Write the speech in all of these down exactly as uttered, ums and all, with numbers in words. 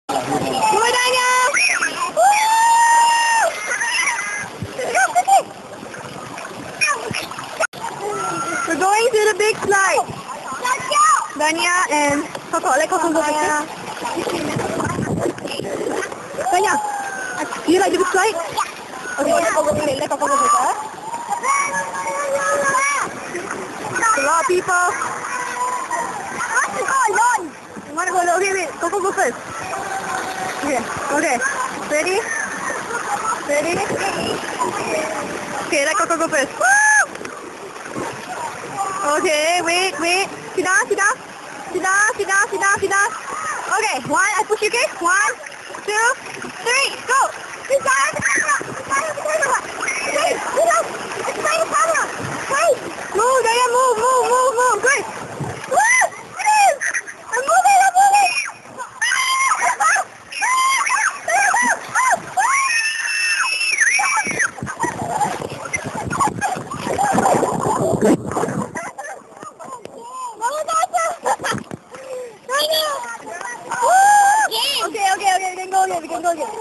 Come on, Daniel! Woo! We're going to the big slide. Dania and Coco. Let Coco go first. Dania, do you like the big slide? Okay, let Coco go. Let Coco go first. A lot of people. You want to go? Okay, wait. Coco go first. Okay. Okay. Ready? Ready? Okay, let Coco go first. Woo! Okay, wait, wait. Sit down, sit down. Sit down, sit down, sit down, sit down. Okay, one, I push you, okay? One, two, three, go! Sit down, sit down, sit down, sit down. Okay, sit down. It's my camera. Hey, move, Daya, move, move, move, move. Good. Woo! It is! I'm moving, I'm moving. Okay, okay, okay, we can go again, we can go again.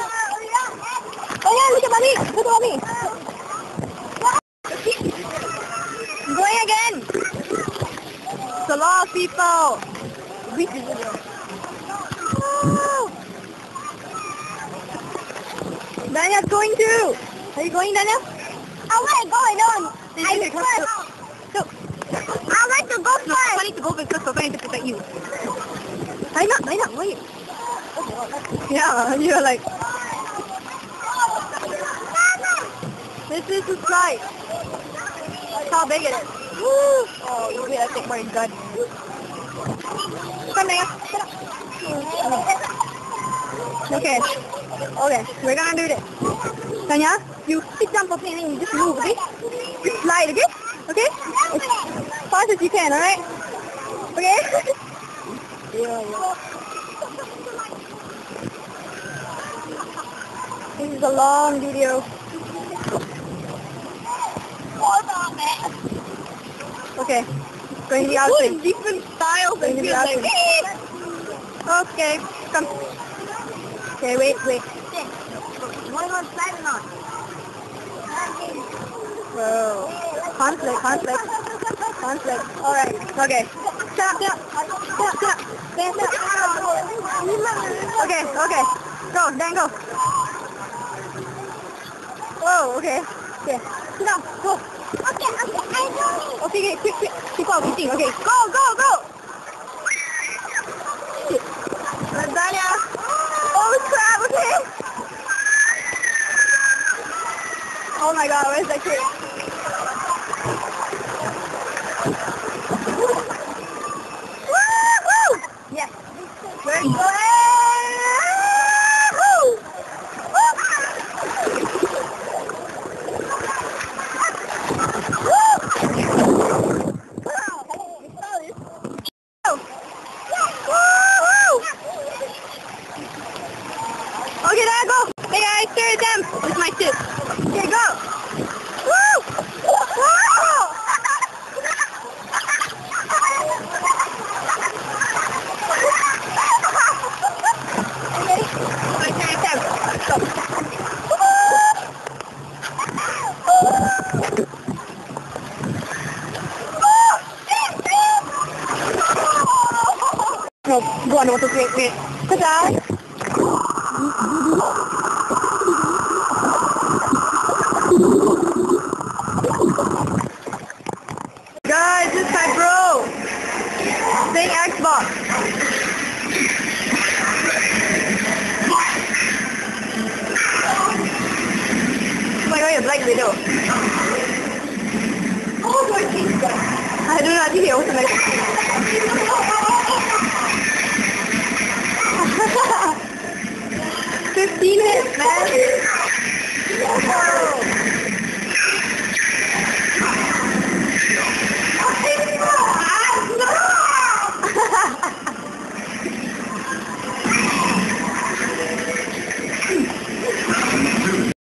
Oh yeah, look at mommy, look at mommy. Going again. It's a lot of people. Daniel's going too. Are you going, Daniel? I want to go alone. I first. So, I want to go first. No, I need to go first because I'm going to protect you. Line up, line up, wait. Yeah, you're like... This is the slide. That's how big it is. Woo! Oh, you wait, I take my gun. Come here. Okay. Okay, we're gonna do this. Tanya, you sit down for me and you just move, okay? Just slide, okay? Okay? As fast as you can, alright? Okay? Yeah, yeah. This is a long video. Okay, going to the outside. Different styles and feel like okay, come. Okay, wait, wait. You want to go slide or not? Whoa. Conflict, conflict, conflict. Alright, okay. Shut up, shut up, shut up, shut up. Stand up. Okay, okay. Go, Dan, go. Whoa, okay. Okay. Sit down, go. Okay, okay, I know. Okay, okay, quick, quick. People are waiting. Okay, go, go, go. Lasagna. Oh crap, okay. Oh my god, where's that kid? Woo, woo. Yes. Very good. Okay, there I go. Hey guys, stare at them. With my tip. Okay, go. Woo! Woo! Okay. My turn at them. Go. No, go on, what to wait, wait. Ta-da! Guys, this is my bro. Playing Xbox. Oh my god, you're black widow. I don't know, I think he also like